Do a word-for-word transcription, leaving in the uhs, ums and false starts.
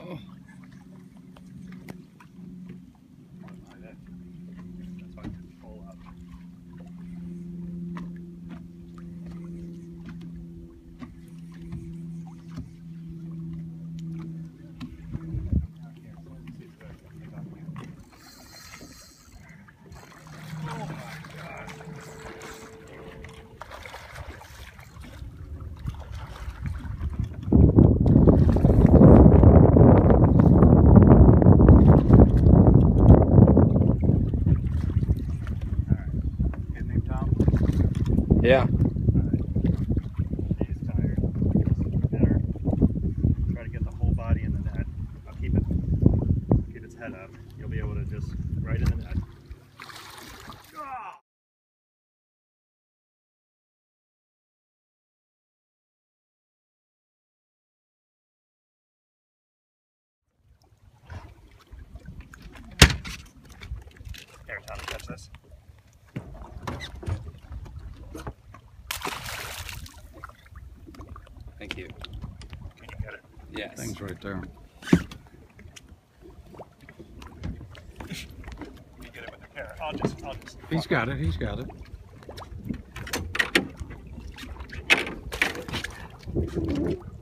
Oh. That's why I can pull up. Yeah. Alright. He's tired. Better try to get the whole body in the net. I'll keep it keep its head up. You'll be able to just right in the net. Here, Tom, catch this. Thank you. Can you get it? Yes. Thing's right there. You get it with the camera. I'll just, I'll just. He's got it, he's got it.